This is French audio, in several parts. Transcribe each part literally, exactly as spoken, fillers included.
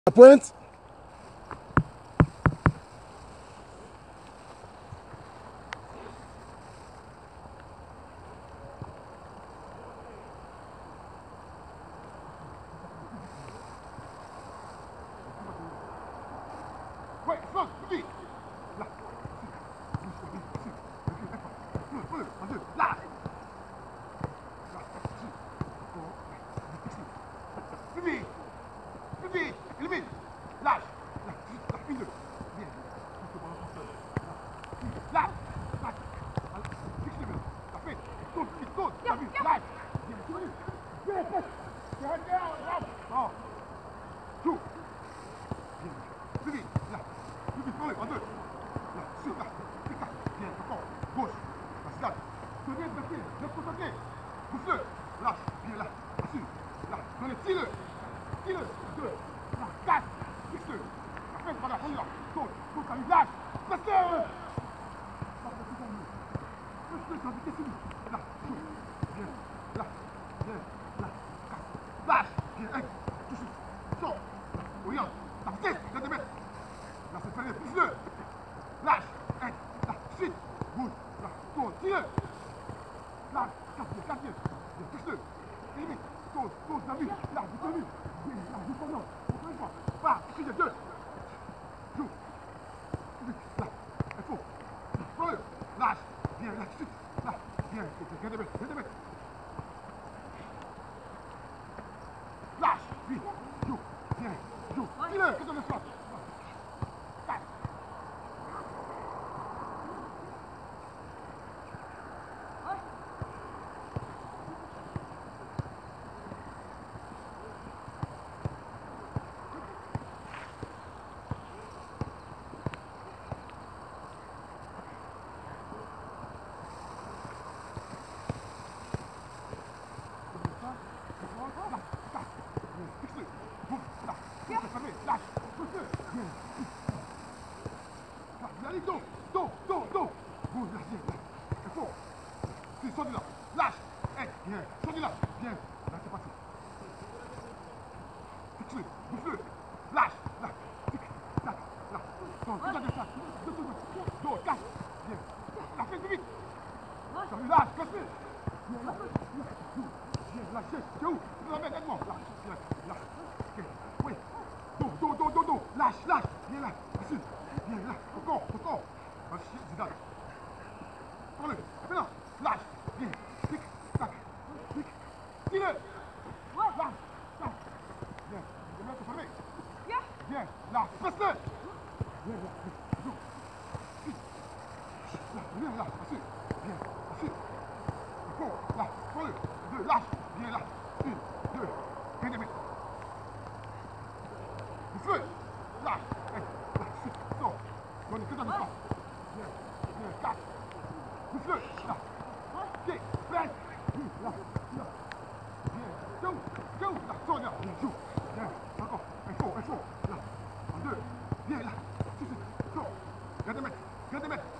La pointe. Ouais, Franck, vite. Là. Là. Là. Plus vite. Plus vite. Élimine. Lâche. Là. Là. Une, deux. Bien. Là. Là. Fixe le mur. T'as fait. Tourne, vite, tourne. T'as vu. Lâche. Bien, tu veux. Bien, fais. Bien, bien. Bon. Joue. Bien. Plus vite. Là. Plus vite. Prends-le. En deux. Là. Sur. Là. Tic-tac. Bien. Encore. Gauche. Là. C'est là. Tenez, bloquez. Ne concentrez. Pousse-le. Lâche. Bien là. Assure. Là. Donnez. Tire-le. Tire-le. Deux. Là. Quatre. Fixe-le. La fin. Voilà. On y va. Tourne. Tourne. T'as vu. Lâche. Presse-le. Presse-le. T'as vu. Qu'est-ce que c'est? Là. Joue. Bien. Là. Bien. Là. Casse. Lâche. Bien. Hey. Touche. Sors. Regarde. T'as fait. Viens de mettre. Là. C'est fermé. Pousse-le. Lâche. Hey. Là. Suite. Bouge. Là. Tourne. Tire-le. Là. Casse. Bien. Casse. Bien. Bien. Touche-le. Élimine. Tourne. Tourne. T'as vu. Là. Vous tenez. Bien. Là. Joue pendant. Encore une fois. Va. Touche. Deux. Joue. Là. Il faut. Prends-le. Lâche. Bien. Là. Suite. Là. Bien. Viens de mettre. Viens de mettre. Lâche. Vite. Joue. Bien. Joue. Tire-le. Qu'est-ce que tu fais? Casse. Lâche, lâche, viens là, assure, viens là, encore, encore. Zidane. Prends-le, maintenant, lâche, viens, tic, tac, tic, tire-le. Lâche, lâche, viens, viens là, fermé. Viens, là, presse-le. Viens là, joue, vite. Là, viens là, assure, viens, assure. Encore, là, prends-le, deux, lâche, viens là, une, deux, viens de mettre. Feu. Là. Hey. Là. Chute. Sors. Donne que dans le pas. Viens. Viens. Quatre. Pousse-le. Là. Ok. Presse. Là. Là. Viens. Joue. Joue. Là. Sors là. Viens. Joue. Viens. Encore. Un faux. Un faux. Là. En deux. Viens là. Tout de suite. Sors. Viens de mettre. Viens de mettre.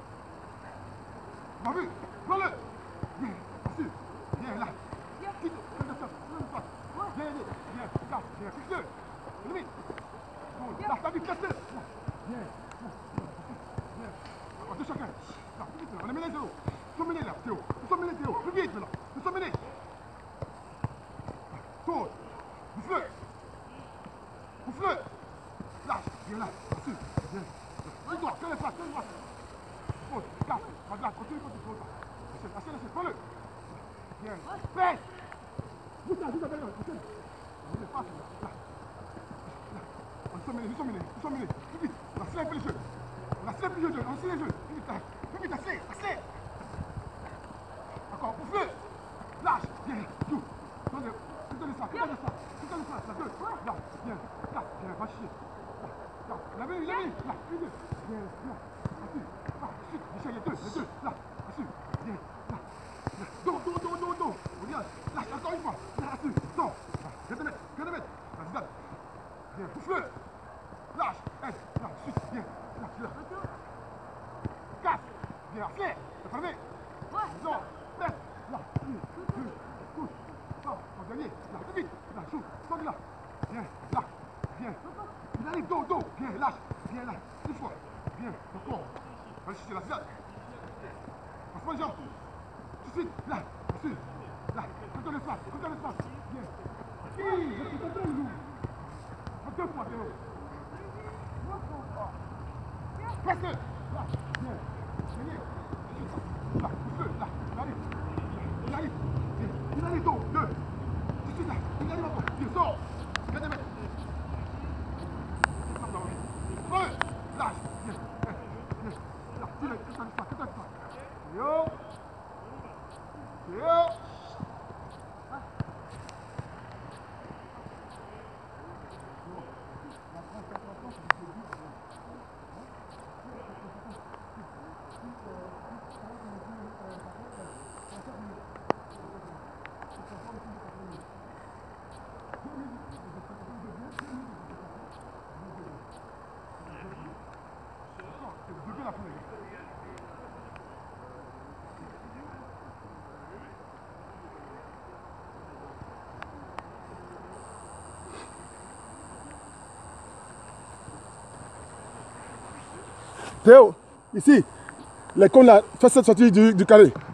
M'as vu. Prends-le. Viens. Assure. Viens là. Quitte. Viens de ça. Viens. Viens. Viens. Casse. Viens. Fixe-le. Limite. Là, t'as vu, casse-le. Viens. Viens. Encore deux chacun. Là, plus vite, là. On est mêlés, Théo. Nous sommes mêlés, là, Théo. Nous sommes mêlés, Théo. Plus vite, là. Nous sommes mêlés. Tourne. Bouffe-le. Bouffe-le. Lâche. Viens là. Assure. Viens. Tout droit. Que les places. Que les places. Pose. Casse. Va de là. Continue, continue. Pose là. Lâchez, lâchez, lâchez. Prends-le. Viens. Presse. Juste là, juste là, derrière. Lâchez. On est pas, là. Nous sommes menés, nous sommes menés, nous sommes menés. Plus vite, on accélère un peu les jeux. On accélère plus les jeux, on accélère les jeux. Plus vite, plus vite, accélère, accélère. Encore, bouffe-le. Lâche, viens, joue. Donne, donne ça, donne ça, donne ça, la deux. Là, viens, là, viens, va chier. Là, là, la vue, la vue, là, une, deux. Viens, là, assure. Là, chute, Michel, les deux, les deux. Là, assure, viens, là. Dos, dos, dos, dos, dos. Regarde, lâche, encore une fois. Là, assure, sors. Là, viens de mettre, viens de mettre. Là, Zidane. Viens, bouffe-le. Lâche, aide, là, chute, viens, là, là. Casse, viens, accélère, t'as fermé. Non, presse, là, une, deux, couche, sors, en dernier, là, plus vite, là, joue, sors de là. Viens, là, Bien. Il arrive, dos, dos. Bien, lâche. Bien, lâche. Une fois. Bien, encore. Va chercher la cigale. Passe-moi les jambes. Tout de suite. Là. Ensuite. Là. Contrôle l'espace. Contrôle l'espace. Bien. Oui, je suis contrôle, nous. Deux fois, Théo. Presque. Là. Bien. Bien. Là. Feu. Là. Il arrive. Il arrive. Il arrive, dos. Deux. Tout de suite, là. Il arrive encore. Bien, sors. Viens de mettre. Feu. Lâche. Bien. Bien. Là. Tire. Contrôle l'espace. Contrôle l'espace. Théo. Théo. Théo, ici, les cons là, fais cette sortie du, du carré.